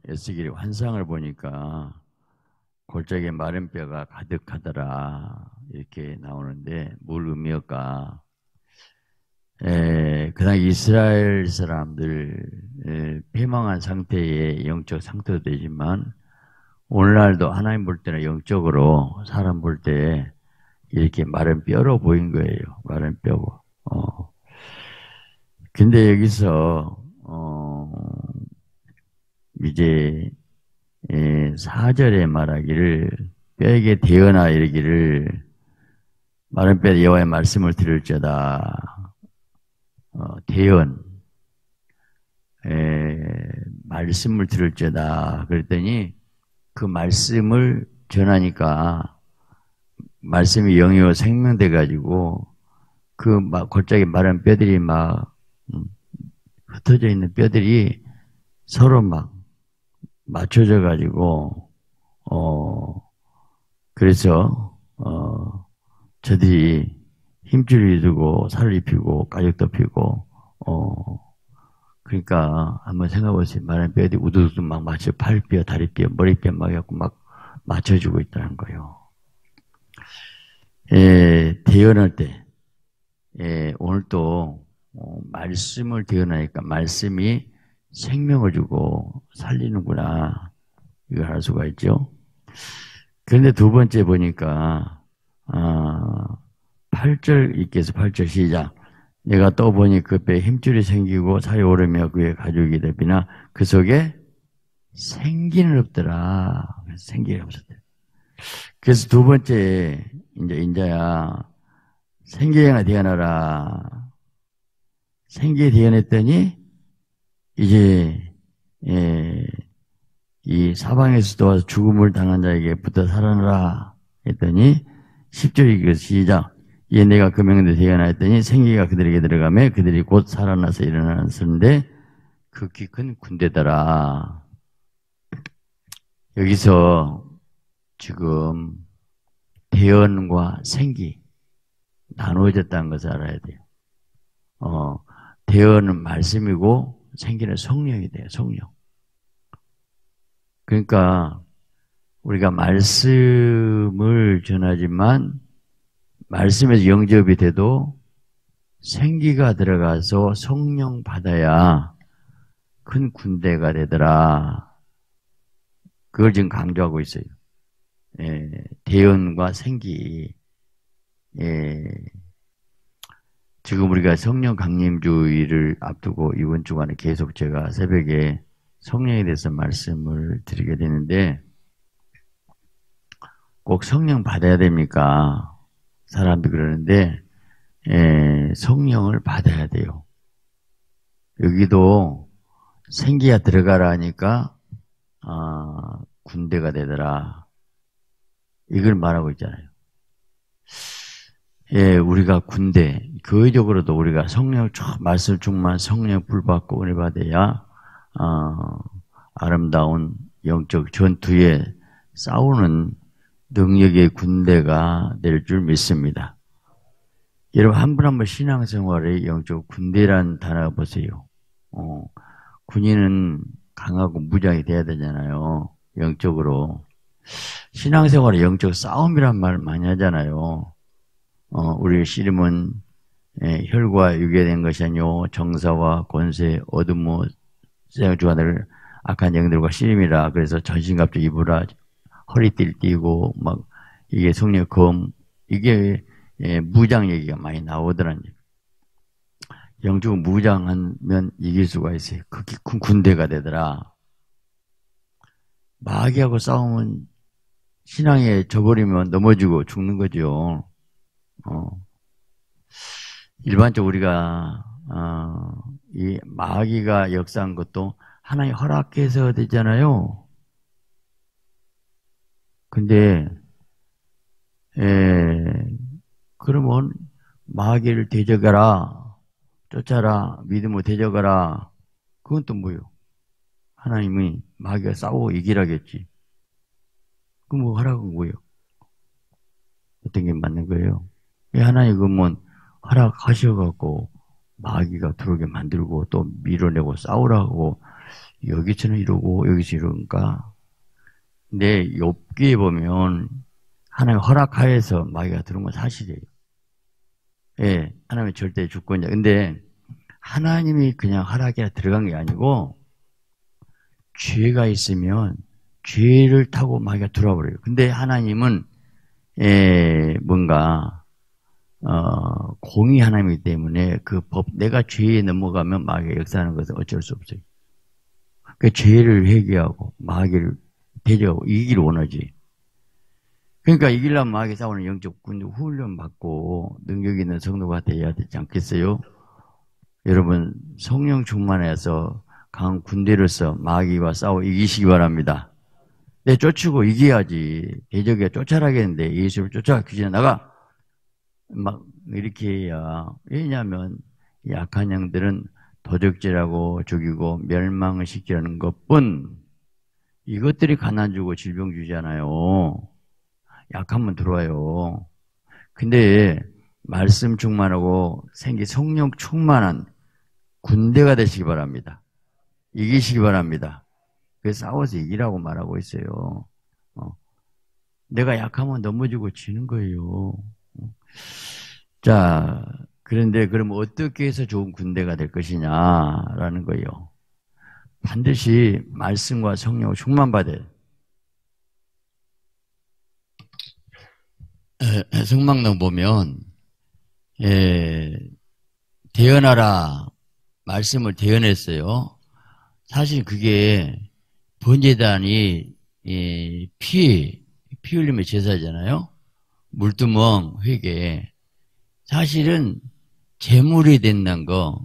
에스겔의 환상을 보니까 골짜기에 마른 뼈가 가득하더라 이렇게 나오는데 뭘 의미할까? 그냥 이스라엘 사람들 패망한 상태의 영적 상태도 되지만 오늘날도 하나님 볼 때는 영적으로 사람 볼 때 이렇게 마른 뼈로 보인 거예요. 마른 뼈고. 근데 여기서 이제 4절에 말하기를 뼈에게 대어나 이르기를 마른 뼈 여호와의 말씀을 들을지어다. 대언 말씀을 들을지어다. 그랬더니 그 말씀을 전하니까 말씀이 영이요 생명돼 가지고 그 골짜기 마른 뼈들이 막 흩어져 있는 뼈들이 서로 막 맞춰져 가지고 그래서 저들이 힘줄을 두고 살을 입히고 가죽도 피고 그러니까 한번 생각해 보세요. 마른 뼈들이 우두두 막 맞춰 팔뼈, 다리뼈, 머리뼈 막 해갖고 막 맞춰주고 있다는 거예요. 대언할 때 오늘 또 말씀을 대언하니까 말씀이 생명을 주고 살리는구나 이걸 알 수가 있죠. 그런데 두 번째 보니까 8절 읽겠어. 8절 시작. 내가 또 보니 그 뼈에 힘줄이 생기고 살이 오르며 그의 가죽이 되비나 그 속에 생기는 없더라. 생기가 없었대. 그래서 두 번째 이제 인자야 생기가 되어나라. 생기에 되어냈더니 이제 이 사방에서도 와서 죽음을 당한 자에게 붙어 살아나라 했더니 10절이 시작. 이에 내가 그 명령대로 되어나했더니 생기가 그들에게 들어가며 그들이 곧 살아나서 일어났는데 극히 큰 군대더라. 여기서 지금 대언과 생기 나누어졌다는 것을 알아야 돼요. 대언은 말씀이고 생기는 성령이 돼요. 성령. 그러니까 우리가 말씀을 전하지만 말씀에서 영접이 돼도 생기가 들어가서 성령 받아야 큰 군대가 되더라. 그걸 지금 강조하고 있어요. 대언과 생기. 지금 우리가 성령 강림주의를 앞두고 이번 주간에 계속 제가 새벽에 성령에 대해서 말씀을 드리게 되는데 꼭 성령 받아야 됩니까? 사람들이 그러는데 성령을 받아야 돼요. 여기도 생기가 들어가라 하니까 군대가 되더라. 이걸 말하고 있잖아요. 우리가 군대, 교회적으로도 우리가 성령, 말씀 충만 성령 불 받고 은혜 받아야 아름다운 영적 전투에 싸우는 능력의 군대가 될 줄 믿습니다. 여러분 한 분 한 분 신앙생활의 영적 군대란 단어 보세요. 군인은 강하고 무장이 돼야 되잖아요. 영적으로. 신앙생활의 영적 싸움이란 말 많이 하잖아요. 우리 씨름은 혈과 육에 된 것이 아니요 정사와 권세, 어둠과 주관을 악한 영들과 씨름이라. 그래서 전신갑주 입으라. 허리띠를 띠고 막 이게 성령 검 이게 무장 얘기가 많이 나오더라고요. 영적 무장하면 이길 수가 있어요. 그게 큰 군대가 되더라. 마귀하고 싸우면 신앙에 져버리면 넘어지고 죽는 거죠. 일반적으로 우리가 이 마귀가 역사한 것도 하나님 허락해서 되잖아요. 근데 그러면 마귀를 대적하라, 쫓아라, 믿음으로 대적하라. 그건 또 뭐예요? 하나님이 마귀가 싸우고 이기라겠지. 그럼 뭐 하라고 뭐예요? 어떤 게 맞는 거예요? 왜 하나님 그러면 허락하셔갖고 마귀가 들어오게 만들고 또 밀어내고 싸우라고 여기서는 이러고 여기서 이러니까. 근데 욥기에 보면 하나님 허락하에서 마귀가 들어온 건 사실이에요. 예, 하나님의 절대 주권자. 근데 하나님이 그냥 허락에 들어간 게 아니고 죄가 있으면 죄를 타고 마귀가 들어와 버려요. 근데 하나님은 뭔가 공의 하나님이기 때문에 그 법, 내가 죄에 넘어가면 마귀가 역사하는 것은 어쩔 수 없어요. 그 죄를 회개하고 마귀를 대적하고 이기기를 원하지. 그러니까 이기려면 마귀 싸우는 영적 군대 훈련 받고 능력 있는 성도가 되어야 되지 않겠어요? 여러분 성령 충만해서 강한 군대로서 마귀와 싸워 이기시기 바랍니다. 내 쫓고 이겨야지. 대적에 쫓아라겠는데 예수를 쫓아가 귀신에 나가 막 이렇게 해야. 왜냐하면 약한 영들은 도적질하고 죽이고 멸망을 시키려는 것뿐. 이것들이 가난 주고 질병 주잖아요. 약하면 들어와요. 근데 말씀 충만하고 성령 충만한 군대가 되시기 바랍니다. 이기시기 바랍니다. 그래서 싸워서 이기라고 말하고 있어요. 내가 약하면 넘어지고 지는 거예요. 자, 그런데 그럼 어떻게 해서 좋은 군대가 될 것이냐라는 거예요. 반드시 말씀과 성령을 충만받아야 돼요. 성막론 보면 대언하라 말씀을 대언했어요. 사실 그게 번제단이 피 흘림의 제사잖아요. 물두멍 회개. 사실은 제물이 된다는 거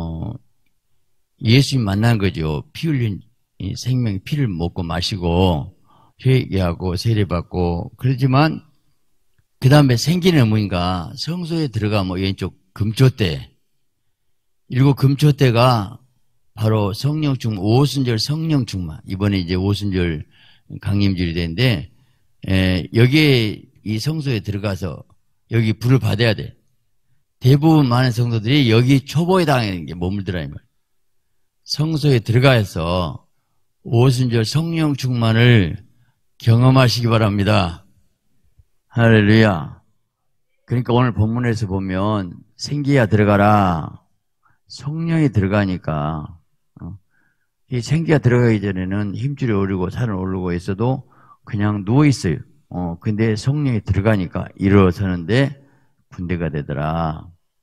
예수님 만난 거죠. 피 흘린 생명의 피를 먹고 마시고 회개하고 세례받고. 그렇지만 그 다음에 생기는 의무인가 성소에 들어가면 왼쪽 금초대, 일곱 금초대가 바로 성령 충만, 오순절 성령 충만. 이번에 이제 오순절 강림절이 되는데 여기에 이 성소에 들어가서 여기 불을 받아야 돼. 대부분 많은 성도들이 여기 초보에 당하는 게 머물더라 이 말. 성소에 들어가서 오순절 성령 충만을 경험하시기 바랍니다. 할렐루야. 그러니까 오늘 본문에서 보면 생기야 들어가라. 성령이 들어가니까 이 생기가 들어가기 전에는 힘줄이 오르고 살은 오르고 있어도 그냥 누워 있어요. 근데 성령이 들어가니까 일어서는데 군대가 되더라.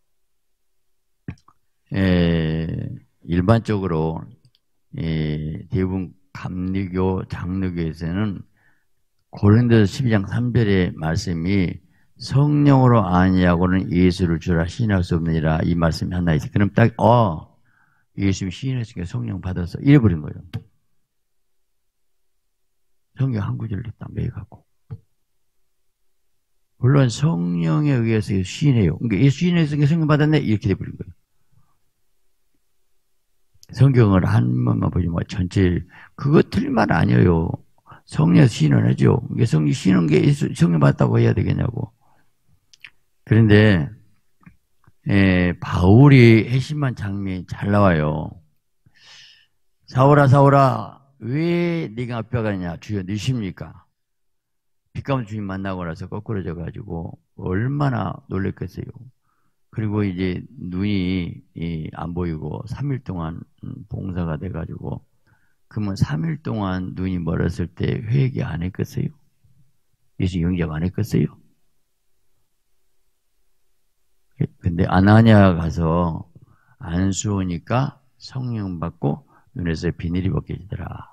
일반적으로 대부분 감리교, 장로교에서는 고린도서 12장 3절의 말씀이 성령으로 아니하고는 예수를 주라 시인할 수 없느니라 이 말씀이 하나 있어요. 그럼 딱 예수님이 시인했으니까 성령 받아서 잃어버린 거예요. 성경 한 구절을 딱 매겨갖고. 물론 성령에 의해서 시인해요. 그러니까 예수 시인했으니까 성령 받았네 이렇게 돼버린 거예요. 성경을 한 번만 보지 뭐 전체 그거 틀린 말 아니에요. 성령 시인을 하죠. 성령 시인한 게 성령 받았다고 해야 되겠냐고. 그런데 바울이 회심한 장면이 잘 나와요. 사울아 사울아 왜 네가 앞서가느냐 주여 누십니까? 빛가운 주님 만나고 나서 거꾸로져 가지고 얼마나 놀랬겠어요. 그리고 이제 눈이 안 보이고 3일 동안 봉사가 돼 가지고 그러면 3일 동안 눈이 멀었을 때 회개 안 했겠어요? 예수 영접 안 했겠어요? 근데 아나니아 가서 안수오니까 성령 받고 눈에서 비늘이 벗겨지더라.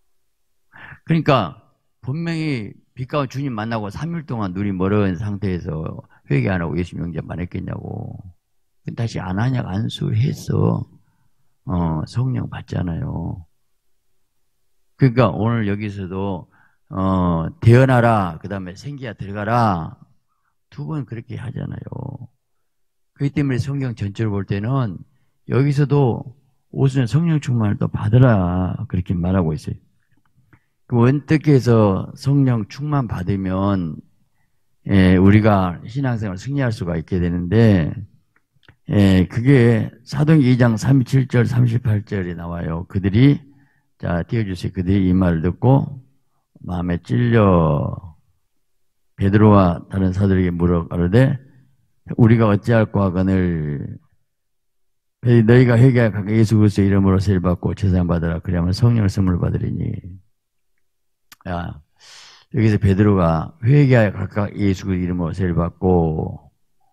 그러니까 분명히 빛가운 주님 만나고 3일 동안 눈이 멀어진 상태에서 회개 안 하고 예수 영접 안 했겠냐고. 다시 아나니아가 안수했어. 성령 받잖아요. 그러니까 오늘 여기서도 대언하라 그 다음에 생기야 들어가라 두 번 그렇게 하잖아요. 그렇기 때문에 성경 전체를 볼 때는 여기서도 오순절 성령 충만을 또 받으라 그렇게 말하고 있어요. 어떻게 해서 성령 충만 받으면 우리가 신앙생활을 승리할 수가 있게 되는데 그게 사도행전 2장 37절 38절에 나와요. 그들이 자, 띄워주세요. 그들이 이 말을 듣고 마음에 찔려 베드로와 다른 사들에게 물어 가로되 우리가 어찌할꼬 하거늘 너희가 회개하여 각각 예수 그리스도의 이름으로 세를 받고 제사함 받으라. 그리하면 성령을 선물 받으리니. 야, 여기서 베드로가 회개하여 각각 예수 그리스도의 이름으로 세를 받고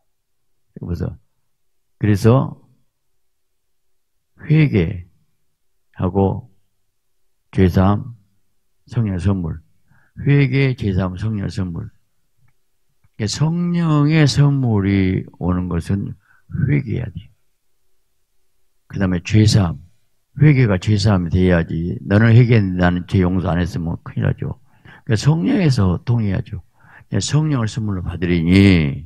그래서 회개하고 제사함 성령의 선물, 회개, 제사함, 성령의 선물. 성령의 선물이 오는 것은 회개해야 돼요. 그 다음에 죄사함. 회개가 죄사함이 돼야지. 너는 회개했는데 나는 죄 용서 안 했으면 큰일 나죠. 그러니까 성령에서 통해야죠. 성령을 선물로 받으리니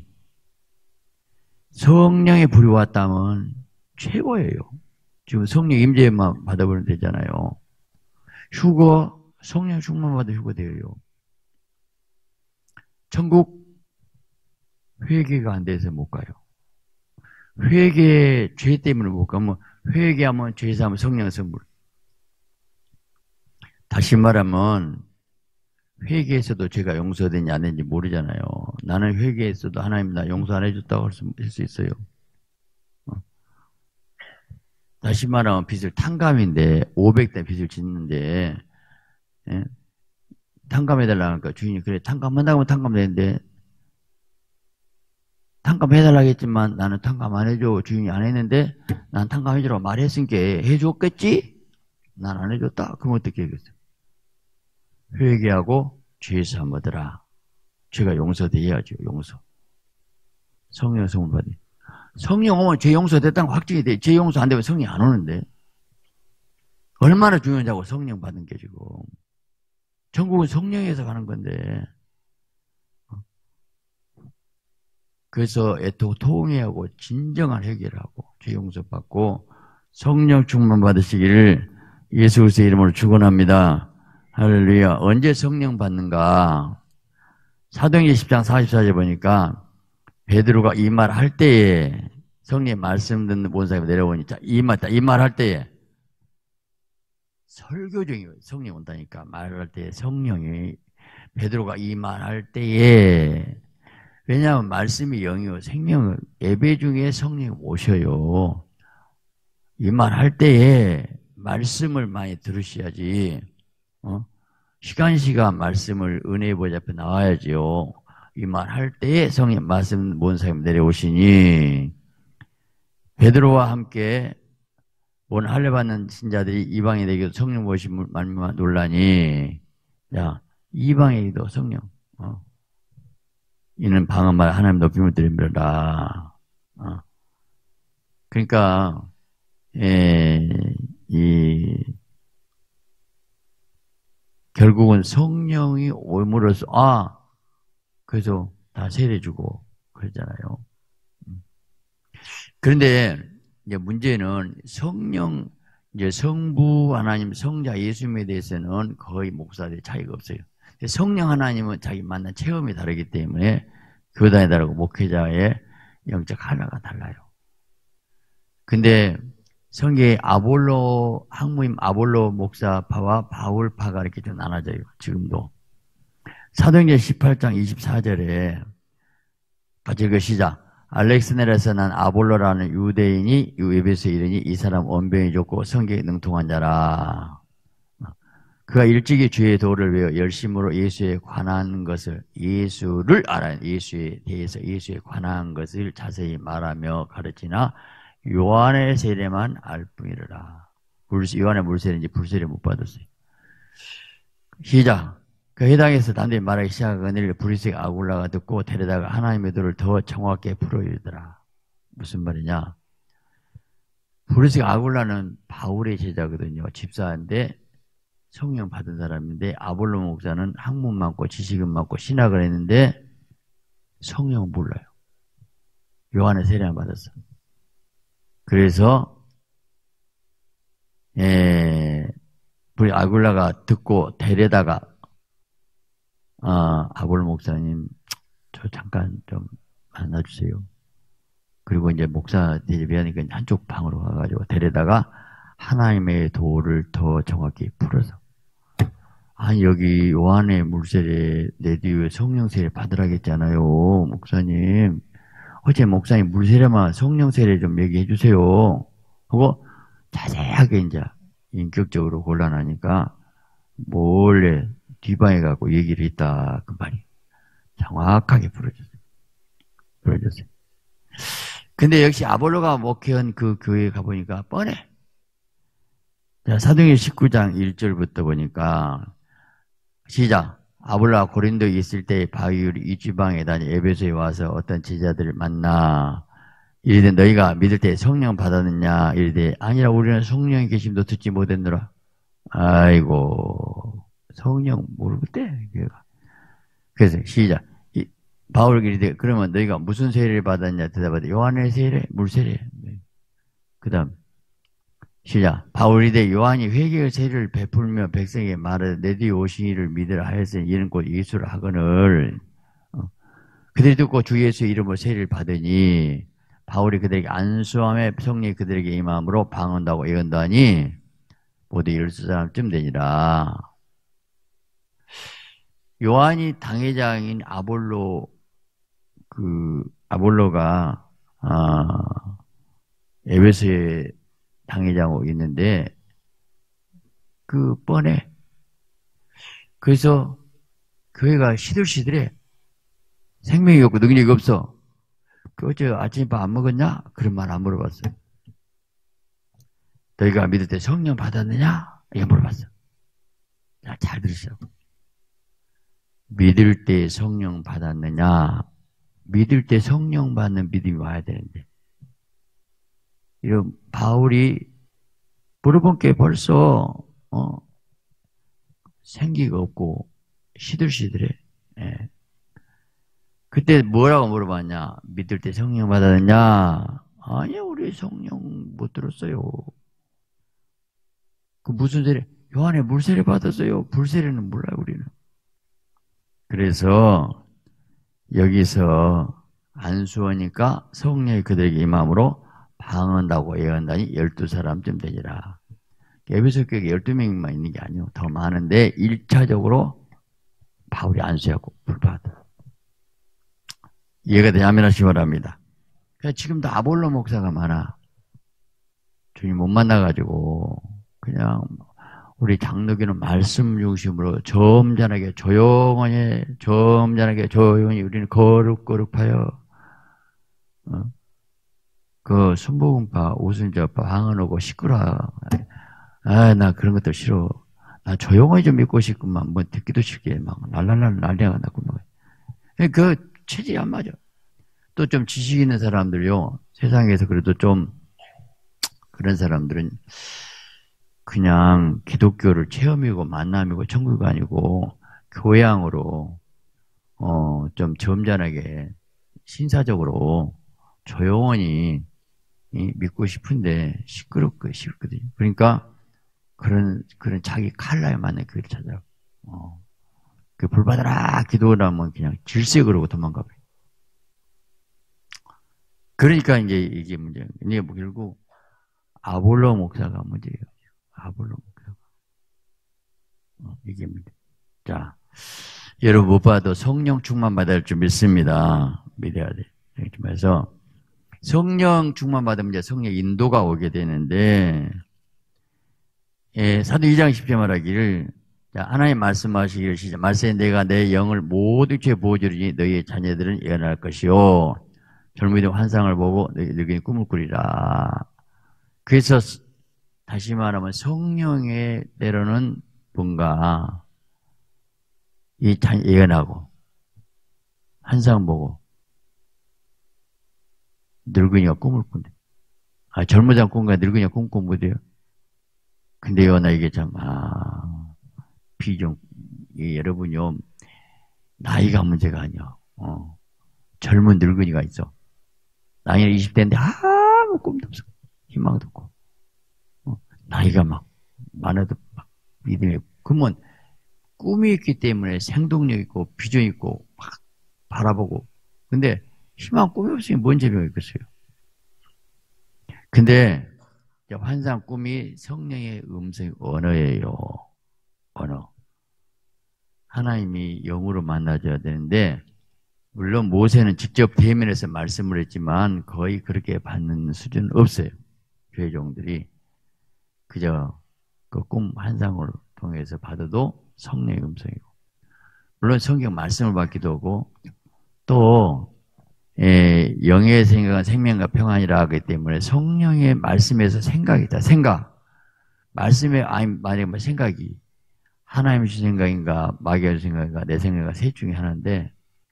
성령의 불이 왔다면 최고예요. 지금 성령 임재만 받아보면 되잖아요. 휴거, 성령 충만 받아 휴거 돼요. 천국 회개가 안 돼서 못 가요. 회개, 죄 때문에 못 가면 회개하면 죄사하면 성령 선물. 다시 말하면 회개에서도 죄가 용서되는지 안 되는지 모르잖아요. 나는 회개했어도 하나님 나 용서 안 해줬다고 할 수 있어요. 다시 말하면 빚을 탕감인데 500대 빚을 짓는데 예? 탕감해달라고 하니까 주인이 그래 탕감한다고 하면 탕감되는데 탕감해달라겠지만 나는 탕감 안 해줘. 주인이 안 했는데 난 탕감해주라고 말했으니까 해줬겠지? 난 안 해줬다. 그럼 어떻게 하겠어? 회개하고 죄사함 받으라. 죄가 용서돼야죠. 용서. 성령 성물 받으. 성령 오면 죄 용서됐다는 거 확증이 돼. 죄 용서 안 되면 성령이 안 오는데. 얼마나 중요하냐고 성령 받은 게 지금. 전국은 성령에서 가는 건데. 그래서 애통 통회하고 진정한 해결을 하고 죄 용서 받고 성령 충만 받으시기를 예수 그리스도의 이름으로 축원합니다. 할렐루야. 언제 성령 받는가? 사도행전 10장 44절 보니까 베드로가 이 말 할 때에 성령의 말씀 듣는 본사가 내려오니까 이 말 할 때에 설교 중에 성령이 온다니까 말할 때에 성령이 베드로가 이 말 할 때에 왜냐하면 말씀이 영이요 생명은 예배 중에 성령이 오셔요. 이 말 할 때에 말씀을 많이 들으셔야지. 시간 말씀을 은혜의 보좌 앞에 나와야지요. 이 말 할 때에 성령 말씀 본사님 내려오시니 베드로와 함께 온 할례 받는 신자들이 이방에 되기도 성령 보신 말미암아 놀라니 야 이방에도 성령 이는 방언 말 하나님 높임을 드립니다. 그러니까 결국은 성령이 옴으로써 그래서 다 세례주고 그러잖아요. 그런데 이제 문제는 성령 이제 성부 하나님 성자 예수님에 대해서는 거의 목사들이 차이가 없어요. 성령 하나님은 자기 만난 체험이 다르기 때문에 교단에 다르고 목회자의 영적 하나가 달라요. 근데 성경에 아볼로 학무임 아볼로 목사파와 바울파가 이렇게 좀 나눠져요. 지금도 사도행전 18장 24절에 같이 읽으시자. 알렉스네라에서 난 아볼로라는 유대인이 에베소에 이르니 이 사람 언변이 좋고 성경에 능통한 자라. 그가 일찍이 주의 도를 외워 열심으로 예수에 관한 것을 예수를 알아야 예수에 대해서 예수에 관한 것을 자세히 말하며 가르치나 요한의 세례만 알 뿐이라. 요한의 물세례인지 불세례 못 받았어요. 시작. 그 회당에서 단둘이 말하기 시작하거늘 브리스의 아굴라가 듣고 데려다가 하나님의 도를 더 정확하게 풀어이르더라. 무슨 말이냐? 브리스의 아굴라는 바울의 제자거든요. 집사인데 성령 받은 사람인데 아볼로 목사는 학문 많고 지식은 많고 신학을 했는데 성령은 몰라요. 요한의 세례만 받았어. 그래서 우리 아굴라가 듣고 데려다가 아볼로 목사님 저 잠깐 좀 만나주세요. 그리고 이제 목사 대접하니까 한쪽 방으로 가가지고 데려다가 하나님의 도를 더 정확히 풀어서. 아니, 여기 요한의 물세례 내 뒤에 성령 세례 받으라겠잖아요, 목사님. 어제 목사님 물세례만 성령 세례 좀 얘기해 주세요. 하고 자세하게 이제 인격적으로 곤란하니까 몰래 뒷방에 가고 얘기를 했다 그 말이. 정확하게 풀어줬어요. 풀어줬어요. 근데 역시 아볼로가 목회한 그 교회에 가보니까 뻔해. 자, 사도행전 19장 1절부터 보니까 시작. 아볼로가 고린도에 있을 때 바울 이 지방에 다니 에베소에 와서 어떤 제자들을 만나 이르되 너희가 믿을 때 성령 받았느냐 이르되 아니라 우리는 성령이 계심도 듣지 못했노라. 아이고 성령 모르겠대. 그래서 시작. 바울이 이르되 그러면 너희가 무슨 세례를 받았냐 대답하되 요한의 세례 물세례. 그 다음 시작. 바울이 되 요한이 회개의 세례를 베풀며 백성에게 말하되 내 뒤에 오신 이를 믿으라 하였으니 이는 곧 예수를 하거늘. 그들이 듣고 주 예수의 이름으로 세례를 받으니 바울이 그들에게 안수함에 성령이 그들에게 임함으로 방언다고 예언하니 모두 12사람쯤 되니라. 요한이 당회장인 아볼로가 에베소에 당회장으로 있는데 뻔해. 그래서 교회가 시들시들해. 생명이 없고 능력이 없어. 어제 아침밥 안 먹었냐? 그런 말 안 물어봤어요. 너희가 믿을 때 성령 받았느냐? 이거 물어봤어. 자, 잘 들으시라고. 믿을 때 성령 받았느냐? 믿을 때 성령 받는 믿음이 와야 되는데. 이런 바울이 물어본 게 벌써 생기가 없고 시들시들해. 예. 그때 뭐라고 물어봤냐? 믿을 때 성령 받았느냐? 아니야, 우리 성령 못 들었어요. 그 무슨 세례? 요한의 물세례 받았어요. 불세례는 몰라요, 우리는. 그래서 여기서 안수하니까 성령이 그들에게 임함으로 방언다고 예언하니 12사람쯤 되니라. 에베소 교회에 12명만 있는 게 아니에요. 더 많은데 1차적으로 바울이 안수하고 불받아. 이해가 되냐? 아멘하시기 바랍니다. 지금도 아볼로 목사가 많아. 주님 못 만나가지고 그냥 우리 장로교는 말씀 중심으로 점잖하게 조용히 우리는 거룩하여 그 순복음파 오순절파 방언하고 시끄러워. 나 그런 것도 싫어. 나 조용히 좀 믿고 싶구만. 뭐 듣기도 싫게 막 날랄랄 난리가 났고 그 체질이 안 맞아. 또 좀 지식 있는 사람들요. 세상에서 그래도 좀 그런 사람들은 그냥 기독교를 체험이고 만남이고 천국이 아니고 교양으로 좀 점잖하게 신사적으로 조용히 믿고 싶은데 싫거든요. 그러니까 그런 자기 칼라에 맞는 교회를 찾아요. 그 불받아라 기도를 하면 그냥 질색 그러고 도망가 버려요. 그러니까 이게 문제예요. 이게 뭐 결국 아볼로 목사가 문제예요. 아볼로 목사가. 이게 문제. 자, 여러분 못 봐도 성령 충만 받을 줄 믿습니다. 믿어야 돼. 그래서 성령 충만 받으면 이제 성령 인도가 오게 되는데, 사도 2장 10절 말하기를, 자, 하나님 말씀하시기를 시작. 말씀에 내가 내 영을 모두 죄 보여주리니 너희의 자녀들은 예언할 것이요. 젊은이들 환상을 보고 늙은이 꿈을 꾸리라. 그래서 다시 말하면 성령의 때로는 뭔가 예언하고 환상 보고 늙은이가 꿈을 꾼대. 젊은 사람 꿈과 늙은이가 꿈 꾸면 못해요. 근데요, 나 이게 참 여러분요, 나이가 문제가 아니야. 젊은 늙은이가 있어. 나이가 20대인데 아무 꿈도 없어. 희망도 없고. 나이가 막 많아도 막 믿음이 없고. 그러면 꿈이 있기 때문에 생동력 있고 비전 있고 막 바라보고. 근데 희망 꿈이 없으니 뭔 재미가 있겠어요. 근데 환상 꿈이 성령의 음성이 언어예요. 언어. 하나님이 영으로 만나줘야 되는데 물론 모세는 직접 대면해서 말씀을 했지만 거의 그렇게 받는 수준은 없어요. 교회 종들이 그저 그 꿈 환상을 통해서 받아도 성령의 음성이고 물론 성경 말씀을 받기도 하고 또 영의 생각은 생명과 평안이라 하기 때문에 성령의 말씀에서 생각이다. 생각. 말씀에 만약에 생각이 하나님의 생각인가 마귀의 생각인가 내 생각인가 셋 중에 하나인데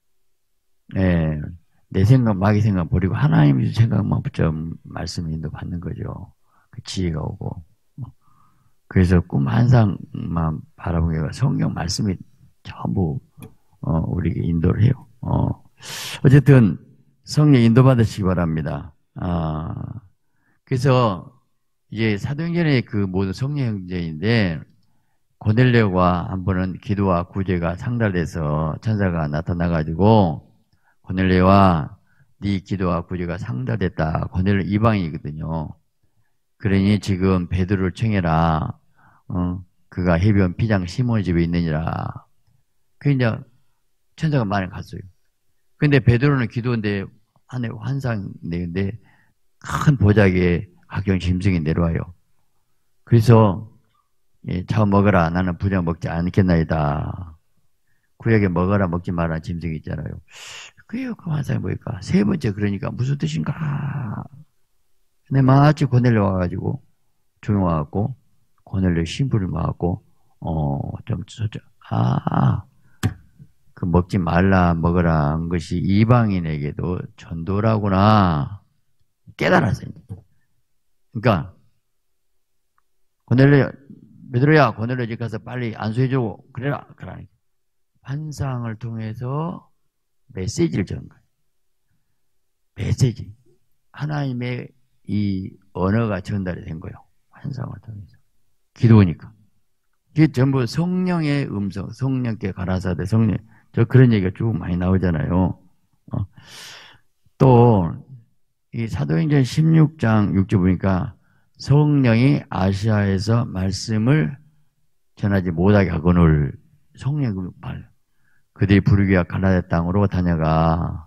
내 생각 마귀 생각 버리고 하나님의 생각만 붙여 말씀 인도 받는 거죠. 그 지혜가 오고 그래서 꿈 환상만 바라보게 하고 성경 말씀이 전부 우리에게 인도를 해요. 어쨌든 성령 인도받으시기 바랍니다. 그래서 이제 사도행전의 그 모든 성령 형제인데 고넬료가 한 번은 기도와 구제가 상달돼서 천사가 나타나가지고 고넬료와 네 기도와 구제가 상달됐다. 고넬료 이방인이거든요. 그러니 지금 베드로를 청해라. 그가 해변 피장 시몬의 집에 있느니라. 그 이제 천사가 말을 갔어요. 근데 베드로는 기도인데 안에 환상 내는데 큰 보자기에 각종 짐승이 내려와요. 그래서 자 먹어라. 나는 부자 먹지 않겠나이다. 구약에 먹어라 먹지 마라 짐승이 있잖아요. 그게 그 환상이 뭐일까? 세 번째 그러니까 무슨 뜻인가? 근데 마치 고넬료 와가지고 조용 와갖고 고넬료 신부를 막았고 좀 그 먹지 말라 먹으라 한 것이 이방인에게도 전도라구나 깨달았어요. 그러니까 고넬료 베드로야 고넬료 집 가서 빨리 안수해주고 그래라 그러니까 환상을 통해서 메시지를 주는 거예요. 메시지 하나님의 이 언어가 전달이 된 거예요. 환상을 통해서 기도니까 이게 전부 성령의 음성 성령께 가라사대 성령 저 그런 얘기가 쭉 많이 나오잖아요. 또 이 사도행전 16장 6절 보니까 성령이 아시아에서 말씀을 전하지 못하게 하거늘 성령의 말 그들이 부르기와 가나다 땅으로 다녀가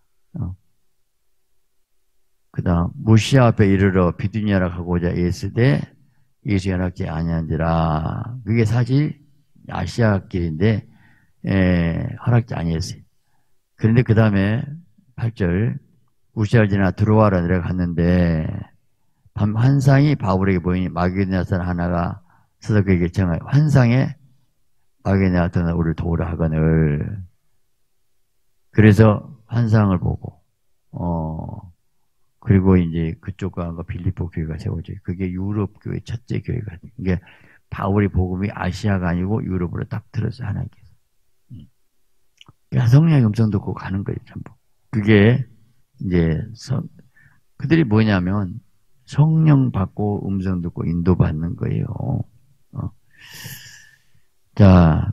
그 다음 무시아 앞에 이르러 비두니아라 가고자 애쓰되 예수 연락지 아니한지라 그게 사실 아시아 길인데 허락지 아니었어요. 그런데 그 다음에 8절 무시아를 지나 들어와라 내려갔는데 밤 환상이 바울에게 보이니 마귀의 사람 하나가 서서 그에게 청하여 환상에 마귀의 나타나 우리를 도우라 하거늘 그래서 환상을 보고 그리고 이제 그쪽과 빌립보 교회가 세워져요. 그게 유럽 교회 첫째 교회가 돼요. 이게 바울이 복음이 아시아가 아니고 유럽으로 딱 들었어요. 하나님께서. 그러니까 성령의 음성 듣고 가는 거예요. 전부. 그게 이제 그들이 뭐냐면 성령 받고 음성 듣고 인도받는 거예요. 자,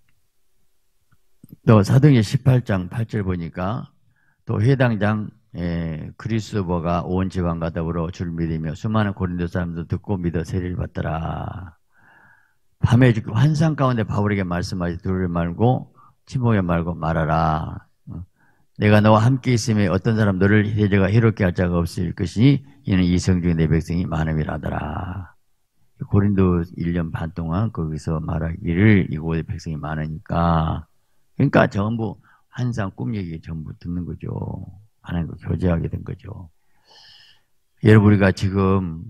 또 사도행전 18장 8절 보니까 또 회당장 그리스도가 온 지방과 더불어 줄 믿으며 수많은 고린도 사람도 듣고 믿어 세례를 받더라. 밤에 환상 가운데 바울에게 말씀하지 둘을 말고 친목에 말고 말하라. 내가 너와 함께 있음에 어떤 사람 너를 해저가 해롭게 할 자가 없을 것이니 이는 이성 중에 내 백성이 많음이라 하더라. 고린도 1년 반 동안 거기서 말하기를 이곳에 백성이 많으니까 그러니까 전부 환상 꿈 얘기 전부 듣는 거죠. 하나님과 교제하게 된 거죠. 여러분 우리가 지금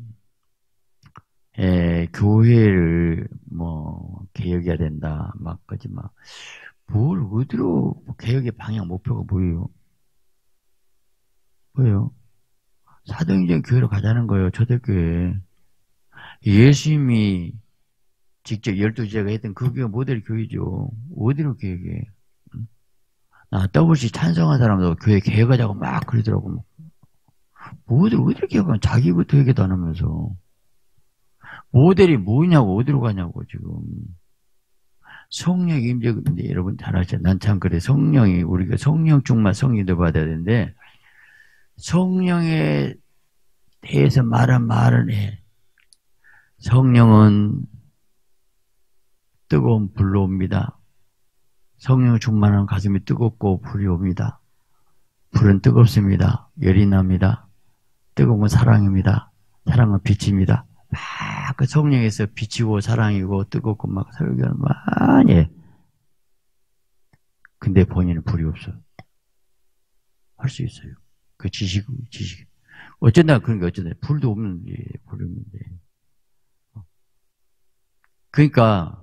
교회를 개혁해야 된다 막 그지 막 뭘 어디로 개혁의 방향 목표가 뭐예요? 뭐예요? 사도행전 교회로 가자는 거예요. 초대교회. 예수님이 직접 12제자가 했던 그 교회가 모델 교회죠. 어디로 개혁해? WC 찬성한 사람도 교회 개혁하자고 막 그러더라고. 어디로 개혁하면 자기부터 얘기도 안 하면서. 모델이 뭐냐고, 어디로 가냐고, 지금. 성령이 임재인데 여러분 잘 아시죠? 난 참 그래. 성령이, 우리가 성령 충만 성령도 받아야 되는데, 성령에 대해서 말은 해. 성령은 뜨거운 불로 옵니다. 성령 충만한 가슴이 뜨겁고 불이 옵니다. 불은 뜨겁습니다. 열이 납니다. 뜨거운 건 사랑입니다. 사랑은 빛입니다. 막 그 성령에서 빛이고 사랑이고 뜨겁고 막 설교를 많이 해. 근데 본인은 불이 없어요. 할 수 있어요. 그 지식. 어쩐다, 그런 게 어쩐다. 불도 없는데, 불이 없는데. 그러니까,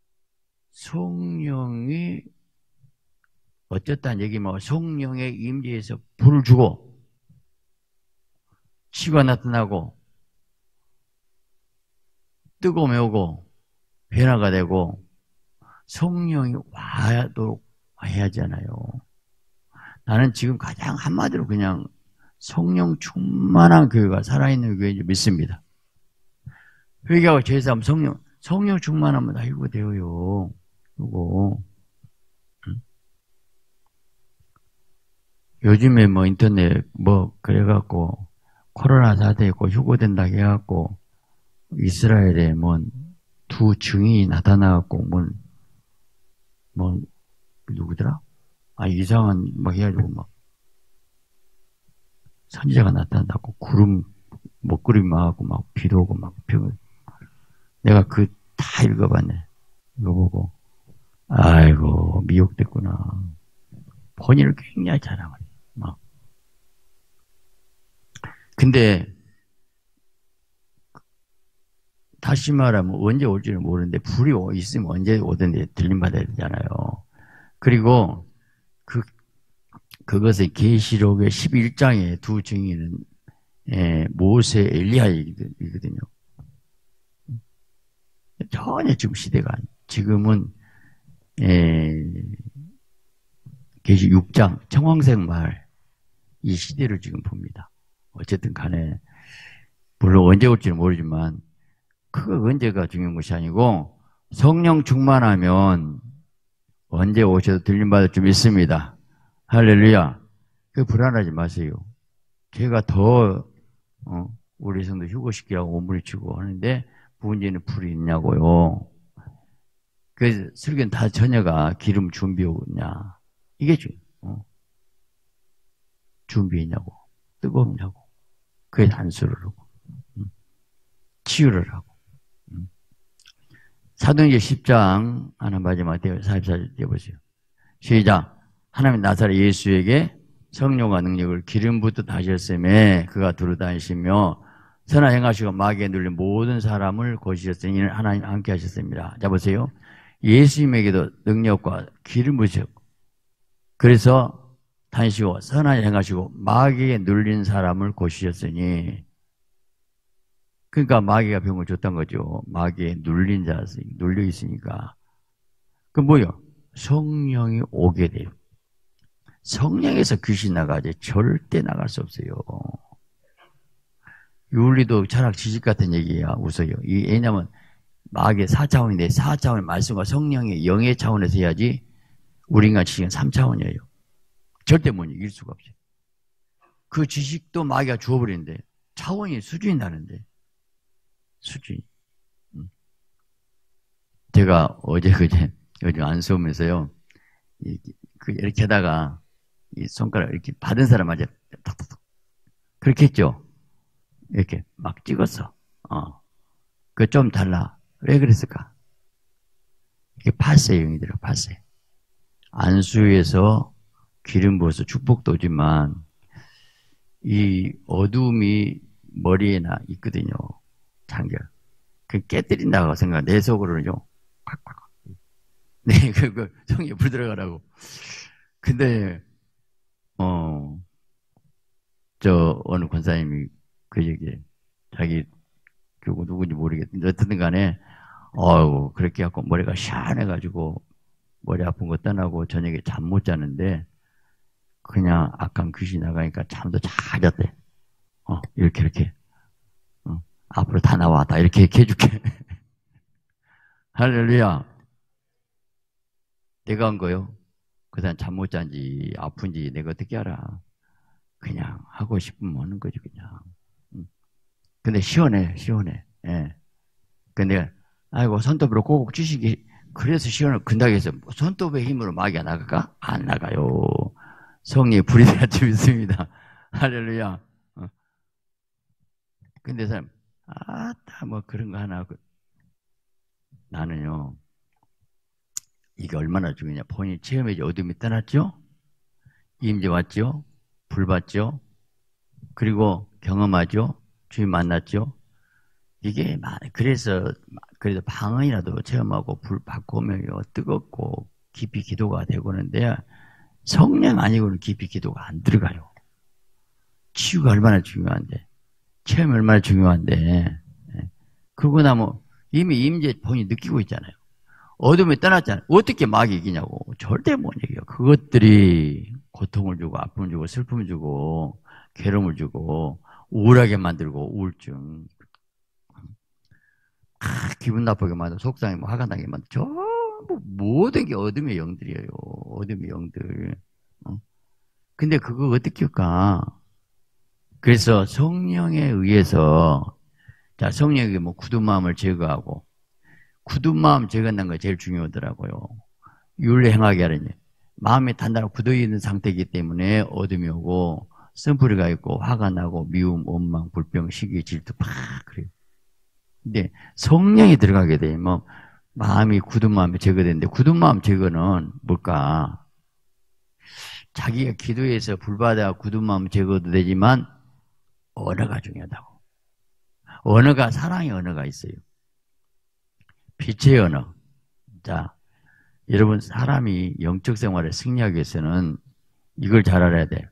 성령이, 어쨌다는 얘기면, 성령의 임재에서 불을 주고, 치유가 나타나고, 뜨거움이 오고, 변화가 되고, 성령이 와도록 해야 하잖아요. 나는 지금 가장 한마디로 그냥 성령 충만한 교회가 살아있는 교회인지 믿습니다. 회개하고 제사하면 성령 충만하면 다 해고돼요. 그리고 요즘에 뭐 인터넷 뭐 그래갖고 코로나 사태 있고 휴고된다 해갖고 이스라엘에 뭐 두 증인이 나타나갖고 뭐 누구더라? 이상한 막 해가지고 막 선지자가 나타난다고 구름 먹구름이 막하고 막 비도 오고 막 병을 내가 그 다 읽어봤네. 이거 보고 아이고 미혹됐구나. 본인을 굉장히 잘하고 막 근데 다시 말하면 언제 올지는 모르는데 불이 있으면 언제 오든지 들림받아야 되잖아요. 그리고 그것의 계시록의 11장의 두 증인은 모세 엘리야이거든요. 전혀 지금 시대가 아니에요. 지금은 계시 6장 청황색 말 이 시대를 지금 봅니다. 어쨌든 간에 물론 언제 올지는 모르지만 그거 언제가 중요한 것이 아니고 성령 충만하면 언제 오셔도 들림받을 줄 믿습니다. 할렐루야. 그 불안하지 마세요. 제가 더 우리 성도 휴고시키라고 몸부림치고 하는데 문제는 불이 있냐고요. 그래서 설교는 다 전혀가 기름 준비하냐. 이게 준비했냐고. 뜨겁냐고. 그게 단수를 하고. 치유를 하고. 사도행전 10장 하나 마지막 44절 띄워보세요. 시작. 하나님 나사렛 예수에게 성령과 능력을 기름 붓듯 하셨음에 그가 두루다니시며 선한 행하시고 마귀에 눌린 모든 사람을 고치셨으니 이는 하나님 함께 하셨습니다. 자 보세요. 예수님에게도 능력과 기름 부으셨고 그래서 다니시고 선한 행하시고 마귀에 눌린 사람을 고치셨으니 그러니까 마귀가 병을 줬던 거죠. 마귀에 눌린 자, 눌려 있으니까. 그 뭐요? 성령이 오게 돼요. 성령에서 귀신 나가지 절대 나갈 수 없어요. 윤리도 철학 지식 같은 얘기야 웃어요. 왜냐하면 마귀의 4차원인데 4차원의 말씀과 성령의 영의 차원에서 해야지 우리 인간 지식은 3차원이에요. 절대 못 이길 수가 없어요. 그 지식도 마귀가 주어버리는데 차원이 수준이 나는데 수준이. 제가 어제 그제 요즘 안수하면서요 이렇게 하다가 이 손가락 이렇게 받은 사람한테 탁탁탁 그렇게 했죠. 이렇게 막 찍었어. 그 좀 달라. 왜 그랬을까? 이게 파세 영이더라. 파세. 안수에서 기름 부어서 축복도 오지만 이 어둠이 머리에나 있거든요. 장결. 그 깨뜨린다고 생각. 내 속으로는요. 콱콱. 네, 그 성에 불 들어가라고. 근데 어느 권사님이 그 얘기에 자기 교구 누군지 모르겠는데 어쨌든 간에 그렇게 해갖고 머리가 시원해가지고 머리 아픈 거 떠나고 저녁에 잠 못 자는데 그냥 악한 귀신 나가니까 잠도 잘 잤대. 이렇게 앞으로 다 나와. 다 이렇게 해줄게. 할렐루야. 내가 한 거요. 그 사람 잠 못 잔지 아픈지 내가 어떻게 알아. 그냥 하고 싶으면 하는 거지 그냥. 근데 시원해. 예. 근데 아이고 손톱으로 꼭꼭 쥐시기 그래서 시간을 근다고 해서 손톱의 힘으로 마귀가 나갈까? 안 나가요. 성령의 불이 되어 있습니다. 할렐루야. 근데 사람 다 뭐 그런 거 하나 나는요. 이게 얼마나 중요하냐. 본인 체험해지 어둠이 떠났죠? 임재 왔죠? 불 받죠? 그리고 경험하죠? 주님 만났죠? 이게 그래서 방언이라도 체험하고 불 받고 오면 뜨겁고 깊이 기도가 되고 그러는데 성령 아니고는 깊이 기도가 안 들어가요. 치유가 얼마나 중요한데 체험이 얼마나 중요한데 그러고 나면 이미 임재 본인이 느끼고 있잖아요. 어둠이 떠났잖아요. 어떻게 마귀 이기냐고. 절대 못 이겨요. 그것들이 고통을 주고 아픔을 주고 슬픔을 주고 괴로움을 주고 우울하게 만들고 우울증 기분 나쁘게 만들고 속상해 화가 나게 만들고 전부 모든 게 어둠의 영들이에요. 어둠의 영들. 근데 그거 어떻게 할까? 그래서 성령에 의해서 자 성령에게 뭐 굳은 마음을 제거하고 굳은 마음 제거하는 거 제일 중요하더라고요. 윤리 행하게 하려니 마음이 단단하고 굳어있는 상태이기 때문에 어둠이 오고 쓴뿌리가 있고 화가 나고 미움, 원망, 불평, 시기, 질투 막 그래요. 근데 성령이 들어가게 되면 마음이 굳은 마음이 제거되는데 굳은 마음 제거는 뭘까? 자기가 기도해서 불받아 굳은 마음 제거도 되지만 언어가 중요하다고. 언어가 사랑의 언어가 있어요. 빛의 언어. 자, 여러분 사람이 영적 생활에 승리하기 위해서는 이걸 잘 알아야 돼요.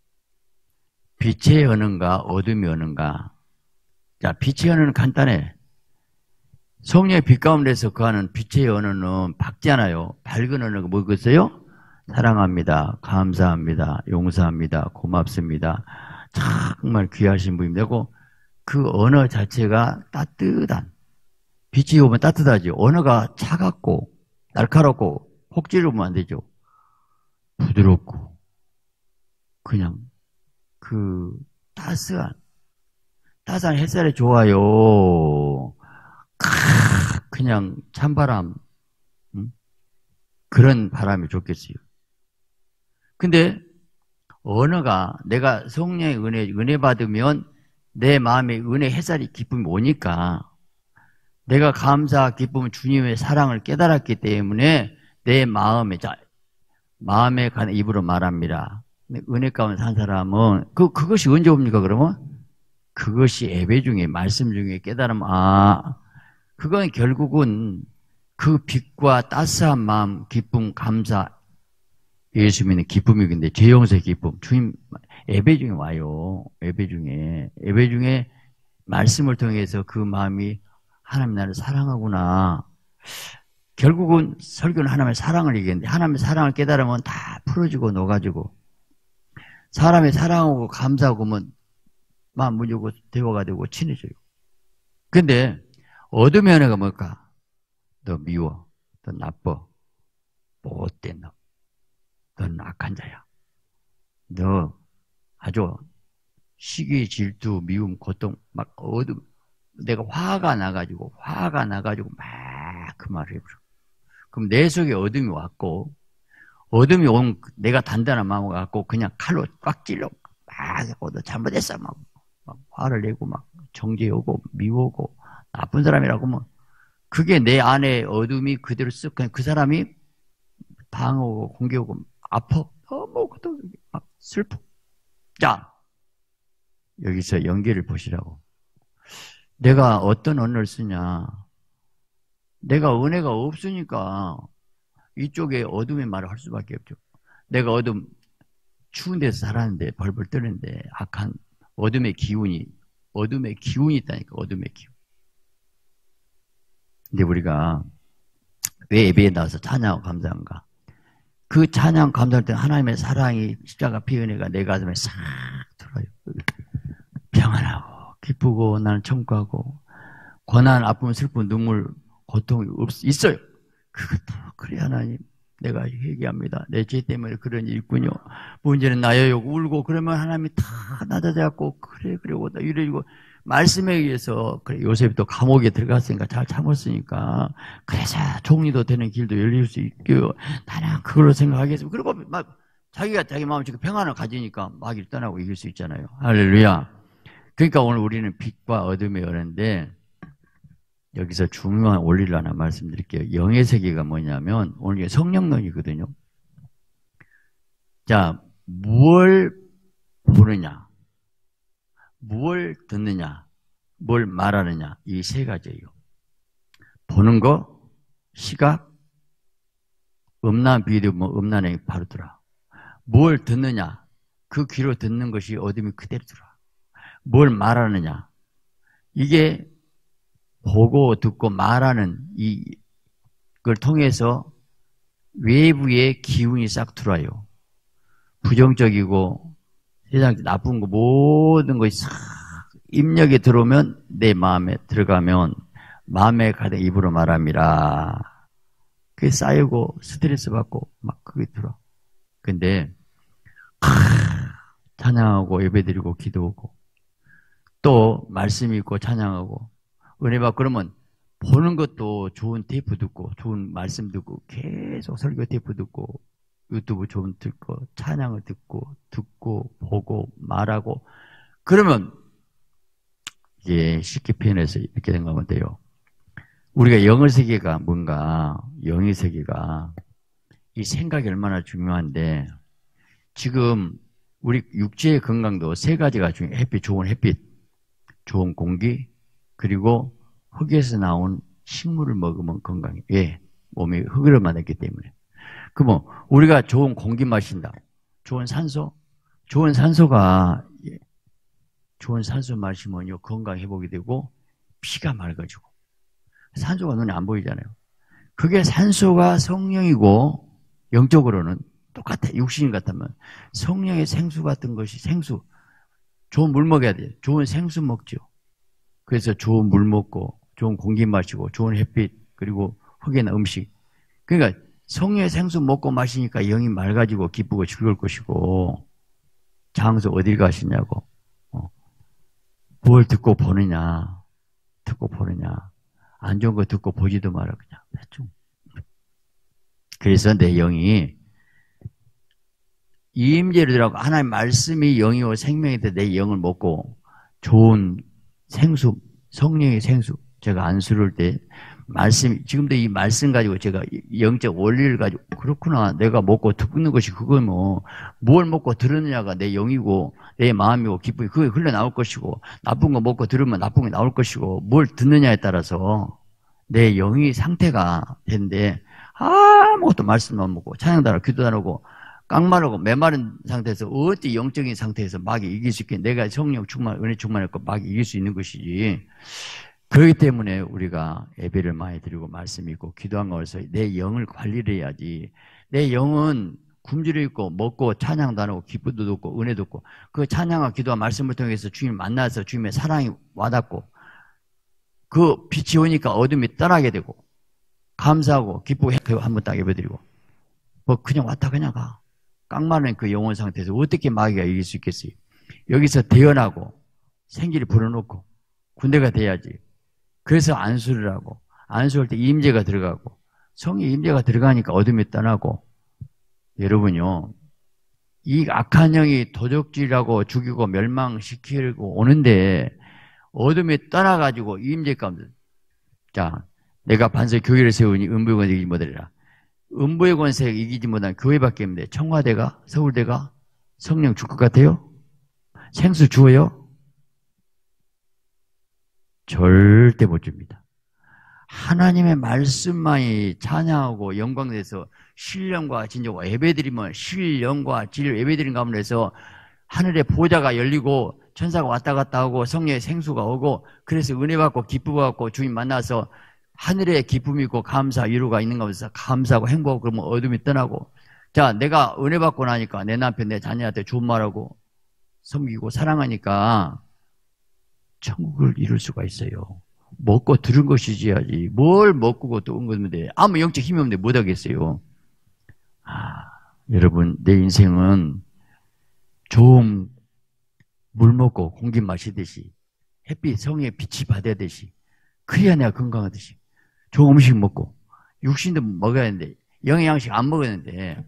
빛의 언어인가 어둠의 언어인가. 자, 빛의 언어는 간단해. 성령의 빛 가운데서 거하는 빛의 언어는 밝잖아요. 밝은 언어가 뭐겠어요? 사랑합니다. 감사합니다. 용서합니다. 고맙습니다. 정말 귀하신 분입니다. 그 언어 자체가 따뜻한 빛이 오면 따뜻하지. 언어가 차갑고 날카롭고 혹지르면 안 되죠. 부드럽고 그냥 그 따스한 햇살이 좋아요. 그냥 찬바람 그런 바람이 좋겠어요. 근데 언어가 내가 성령의 은혜 받으면 내 마음에 은혜 햇살이 기쁨이 오니까 내가 감사 기쁨은 주님의 사랑을 깨달았기 때문에 내 마음에 가는 입으로 말합니다. 은혜 가운데 산 사람은 그것이 언제 옵니까 그러면? 그것이 예배 중에 말씀 중에 깨달으면 그건 결국은 그 빛과 따스한 마음, 기쁨, 감사 예수 믿는 기쁨이긴데 죄 용서의 기쁨 주님 예배 중에 와요. 예배 중에 말씀을 통해서 그 마음이 하나님 나를 사랑하구나. 결국은 설교는 하나님의 사랑을 얘기했는데 하나님의 사랑을 깨달으면 다 풀어지고 녹아지고 사람의 사랑하고 감사하고 하면 마음 문이고 대화가 되고 친해져요. 근데 어둠의 언어가 뭘까? 너 미워. 너 나빠. 못된 놈. 넌 악한 자야. 너 아주 시기, 질투, 미움, 고통, 막 어둠. 내가 화가 나가지고 막 그 말을 해버려. 그럼 내 속에 어둠이 왔고, 어둠이 온 내가 단단한 마음을 갖고 그냥 칼로 꽉 찔러 막 하고 너 잘못했어. 막 화를 내고 막 정죄 오고 미워오고 나쁜 사람이라고 하면 그게 내 안에 어둠이 그대로 쓱 그냥 그 사람이 방어오고 공격오고 아파. 너무 막 슬퍼. 자, 여기서 연계를 보시라고. 내가 어떤 언어를 쓰냐. 내가 은혜가 없으니까 이쪽에 어둠의 말을 할 수밖에 없죠. 내가 추운 데서 살았는데 벌벌 뜨는데 악한 어둠의 기운이 있다니까. 어둠의 기운. 근데 우리가 왜 예배에 나와서 찬양하고 감사한가? 그 찬양 감사할 때 하나님의 사랑이 십자가 피 은혜가 내 가슴에 싹 들어요. 평안하고 기쁘고 나는 청구하고 고난, 아픔, 슬픔, 눈물, 고통이 있어요. 그것도 그래 하나님 내가 회개합니다. 내 죄 때문에 그런 일이 있군요. 문제는 나여요. 울고 그러면 하나님이 다 낮아져갖고 그래 그러고 나 이러고 말씀에 의해서 그래, 요셉이 또 감옥에 들어갔으니까 잘 참았으니까 그래서 종리도 되는 길도 열릴 수 있고 나는 그걸로 생각하겠습니다. 그리고 막 자기가 자기 마음속에 평안을 가지니까 막 일 떠나고 이길 수 있잖아요. 할렐루야. 그러니까 오늘 우리는 빛과 어둠의 어른데 여기서 중요한 원리를 하나 말씀드릴게요. 영의 세계가 뭐냐면 오늘 이게 성령론이거든요. 자, 무엇을 보느냐, 무엇을 듣느냐, 뭘 말하느냐, 이 세 가지예요. 보는 거, 시각, 음란 비디오, 음란에 바로 들어. 뭘 듣느냐, 그 귀로 듣는 것이 어둠이 그대로 들어. 뭘 말하느냐, 이게 보고 듣고 말하는 이걸 통해서 외부의 기운이 싹 들어와요. 부정적이고 세상 나쁜 거 모든 것이 싹 입력에 들어오면 내 마음에 들어가면 마음에 가득 입으로 말함이라. 그게 쌓이고 스트레스 받고 막 그게 들어. 근데 찬양하고 예배드리고 기도하고 또 말씀 읽고 찬양하고 은혜 받고 그러면 보는 것도 좋은 테이프 듣고 좋은 말씀 듣고 계속 설교 테이프 듣고 유튜브 좀 듣고 찬양을 듣고 보고 말하고 그러면 이게 쉽게 표현해서 이렇게 생각하면 돼요. 우리가 영의 세계가 뭔가 영의 세계가 이 생각이 얼마나 중요한데 지금 우리 육체의 건강도 세 가지가 중요해요. 햇빛, 좋은 햇빛, 좋은 공기 그리고 흙에서 나온 식물을 먹으면 건강해. 왜? 몸이 흙을 만났기 때문에. 그럼 우리가 좋은 공기 마신다. 좋은 산소? 좋은 산소 마시면요 건강 회복이 되고 피가 맑아지고 산소가 눈에 안 보이잖아요. 그게 산소가 성령이고 영적으로는 똑같아. 육신 같으면 성령의 생수 같은 것이 생수. 좋은 물 먹어야 돼요. 좋은 생수 먹죠. 그래서 좋은 물 먹고 좋은 공기 마시고 좋은 햇빛 그리고 흙이나 음식. 그러니까 성령의 생수 먹고 마시니까 영이 맑아지고 기쁘고 즐거울 것이고 장소 어딜 가시냐고 뭘 듣고 보느냐 안 좋은 거 듣고 보지도 마라 그냥 대충. 그래서 내 영이 이임재로 들어가고 하나님 말씀이 영이고 생명인데 내 영을 먹고 좋은 생수 성령의 생수 제가 안수를 때 말씀, 지금도 이 말씀 가지고 제가 영적 원리를 가지고, 그렇구나. 내가 먹고 듣는 것이 그건 뭘 먹고 들었느냐가 내 영이고, 내 마음이고, 기쁨이, 그게 흘러나올 것이고, 나쁜 거 먹고 들으면 나쁜 게 나올 것이고, 뭘 듣느냐에 따라서 내 영의 상태가 되는데, 아무것도 말씀도 안 먹고, 찬양도 안 하고, 기도도 안 하고, 깡마르고 메마른 상태에서 어찌 영적인 상태에서 막 이길 수 있게 내가 성령 충만, 은혜 충만했고 막 이길 수 있는 것이지. 그렇기 때문에 우리가 예배를 많이 드리고 말씀 읽고 기도한 것에서 내 영을 관리를 해야지. 내 영은 굶주려 있고 먹고 찬양도 안 하고 기쁨도 듣고 은혜도 듣고 그 찬양과 기도와 말씀을 통해서 주님 만나서 주님의 사랑이 와닿고 그 빛이 오니까 어둠이 떠나게 되고 감사하고 기쁘고 한번 딱 예배드리고 그냥 왔다 그냥 가. 깡마른 그 영혼 상태에서 어떻게 마귀가 이길 수 있겠어요? 여기서 대연하고 생기를 불어넣고 군대가 돼야지. 그래서 안수를 하고 안수할 때 임재가 들어가고 성의 임재가 들어가니까 어둠이 떠나고 여러분요 이 악한 영이 도적질하고 죽이고 멸망시키고 오는데 어둠이 떠나가지고 임재 가운데 자 내가 반석 교회를 세우니 음부의 권세를 이기지 못하리라. 음부의 권세를 이기지 못한 교회밖에 없는데 청와대가 서울대가 성령 줄 것 같아요? 생수 주어요? 절대 못 줍니다. 하나님의 말씀만이 찬양하고 영광돼서 신령과 진정과 예배드리면 신령과 진리 예배드린 가운데서 하늘의 보좌가 열리고 천사가 왔다 갔다 하고 성령의 생수가 오고 그래서 은혜 받고 기쁨 받고 주님 만나서 하늘의 기쁨이 있고 감사 위로가 있는 가운데서 감사하고 행복하고 그러면 어둠이 떠나고 자 내가 은혜 받고 나니까 내 남편 내 자녀한테 좋은 말하고 섬기고 사랑하니까 천국을 이룰 수가 있어요. 먹고 들은 것이지야지. 뭘 먹고 또 온 건데 아무 영적 힘이 없는데 못 하겠어요. 여러분 내 인생은 좋은 물 먹고 공기 마시듯이 햇빛, 성령의 빛이 받아야 되시. 그래야 내가 건강하듯이. 좋은 음식 먹고, 육신도 먹어야 하는데, 영양식 안 먹었는데,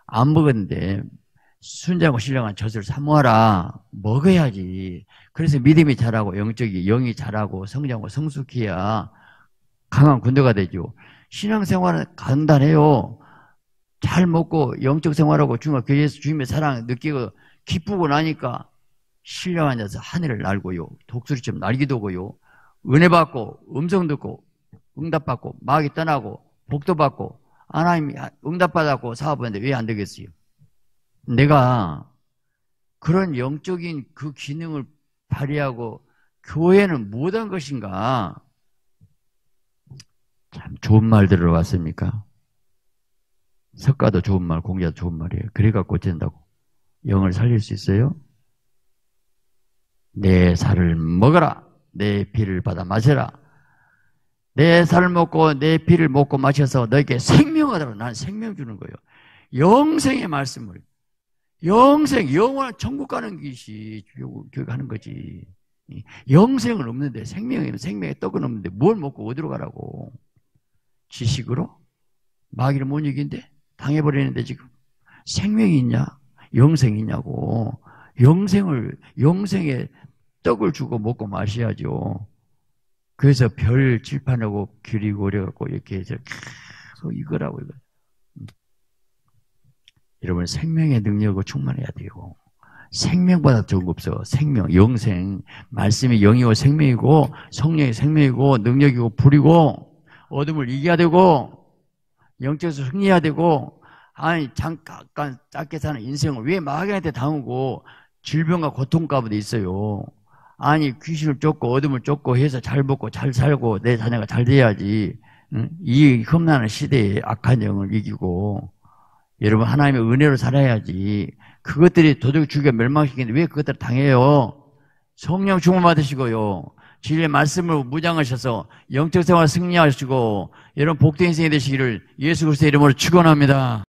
순자하고 신령한 젖을 사모하라. 먹어야지. 그래서 믿음이 자라고, 영이 자라고, 성장하고 성숙해야 강한 군대가 되죠. 신앙생활은 간단해요. 잘 먹고, 영적 생활하고, 교회에서 주님의 사랑 느끼고, 기쁘고 나니까, 신령한 자서 하늘을 날고요. 독수리처럼 날기도 오고요. 은혜 받고, 음성 듣고, 응답받고, 마귀 떠나고, 복도 받고, 하나님이 응답받았고 사업하는데 왜 안 되겠어요? 내가 그런 영적인 그 기능을 발휘하고 교회는 못한 것인가? 참 좋은 말 들어왔습니까? 석가도 좋은 말, 공자도 좋은 말이에요. 그래갖고 된다고. 영을 살릴 수 있어요? 내 살을 먹어라. 내 피를 받아 마셔라. 내 살을 먹고 내 피를 먹고 마셔서 너에게 생명을 얻으라. 난 생명 주는 거예요. 영생의 말씀을. 영원한 천국 가는 것이 교육하는 거지. 영생은 없는데 생명의 떡은 없는데 뭘 먹고 어디로 가라고. 지식으로? 마귀를 못 이긴데? 당해버리는데 지금. 생명이 있냐? 영생이 있냐고. 영생의 떡을 주고 먹고 마셔야죠. 그래서 별 칠판하고 그리고 그래갖고 이렇게 해서 계속 이거라고. 여러분 생명의 능력을 충만해야 돼요. 생명보다 좋은 거 없어. 생명, 영생. 말씀이 영이고 생명이고 성령이 생명이고 능력이고 불이고 어둠을 이겨야 되고 영적에서 승리해야 되고 아니 잠깐 짧게 사는 인생을 왜 마귀한테 당하고 질병과 고통 가운데 있어요. 아니 귀신을 쫓고 어둠을 쫓고 해서 잘 먹고 잘 살고 내 자녀가 잘 돼야지. 이 험난한 시대에 악한 영을 이기고 여러분 하나님의 은혜로 살아야지. 그것들이 도둑 죽여 멸망시키는데 왜 그것들을 당해요? 성령 충만 받으시고요. 진리의 말씀을 무장하셔서 영적 생활 승리하시고 여러분 복된 인생이 되시기를 예수 그리스도의 이름으로 축원합니다.